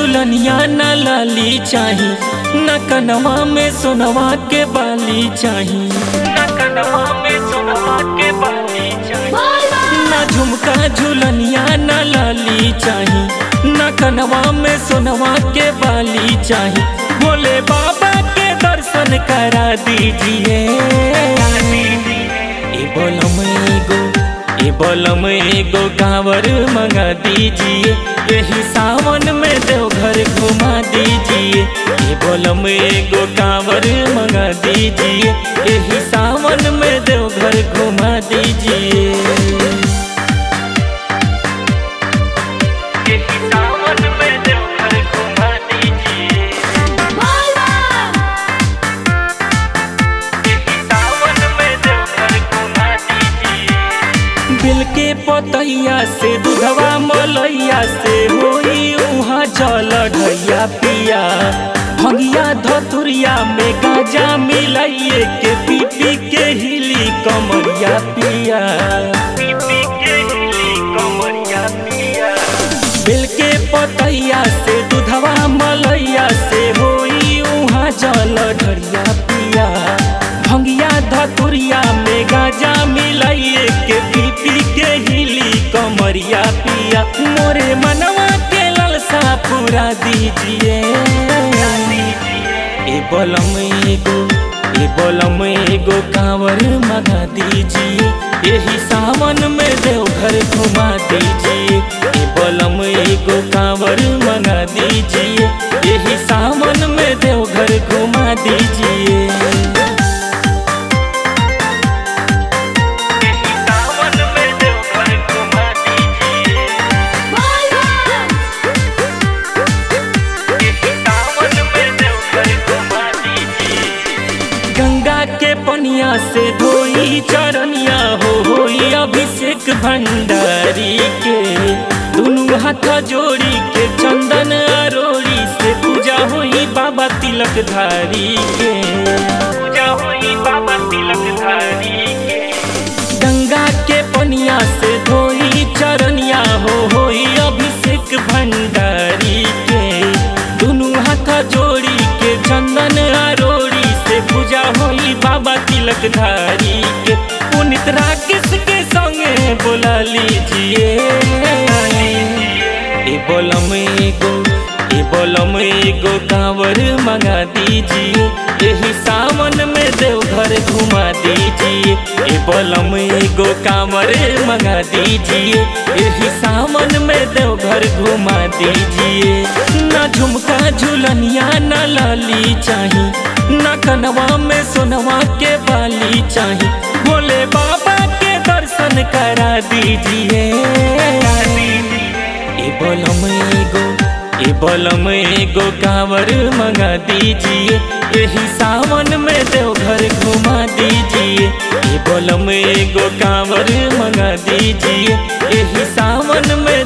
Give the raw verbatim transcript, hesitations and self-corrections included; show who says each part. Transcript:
Speaker 1: झुलनिया न लाली चाही, न कनवा में सोनवा के बाली चाही, न कनवा में सोनवा के बाली चाही। न झुमका झुलनिया न लाली चाही, न कनवा में सोनवा के बाली चाही। भोले बाबा के दर्शन करा दीजिए। ए बोलम एगो ए बोलम एगो कांवर मंगा दीजिए, यही सावन में देवघर घुमा दीजिए। ए बोलम एगो कांवर मंगा दीजिए, यही सावन में देवघर घुमा दीजिए। बिल के पतैया से दूधवा मलैया से होई उहाँ जल ढैया पिया। भंगिया धतुरिया में गाजा मिलाइए के पी पी के हिली कमरिया पिया, पी पी के हिली कमरिया पिया। बिल के पतैया से दूधवा मलैया से होई उहाँ जल ढैया पिया। भंगिया धतुरिया में गाजा मिलाइए के पी पी के हिली कमरिया पिया। मोरे मनवा के ललसा पूरा दीजिए। ए बोलम एगो ए बोलम एगो कांवर मंगा दीजिए, यही सावन में देवघर घुमा दीजिए। ए बोलम एगो कांवर मंगा दीजिए, यही सावन में देवघर घुमा दीजिए। गंगा के पनिया से धोई चरनिया हो होई अभिषेक भंडारी के। दोनों हाथ जोड़ी के चंदन अरोड़ी से पूजा होई बाबा तिलक धारी के, पूजा होई बाबा तिलक धारी के। गंगा के पनिया से धोई चरनिया हो होई अभिषेक भंडारी के। दोनों हाथ जोड़ी के चंदन अरोड़ी से पूजा होई बाबा तिलक धारी के। पुनित राकेश के संगे बोला लीजिए। ए बोलम एगो ए बोलम एगो कांवर मंगा दीजिए, यही सावन में देवघर घुमा दीजिए। ए बोलम एगो कांवर मंगा दीजिए, यही सावन में देवघर घुमा दीजिए। न झुमका झुलनिया न लाली चाही, न कनवा में सोनवा के बाली चाही। भोले बाबा के दर्शन करा दीजिए। ए बोलम एगो ए बोलम एगो कांवर मंगा दीजिए, यही सावन में देवघर घुमा दीजिए। ए बोलम एगो कांवर मंगा दीजिए, यही सावन में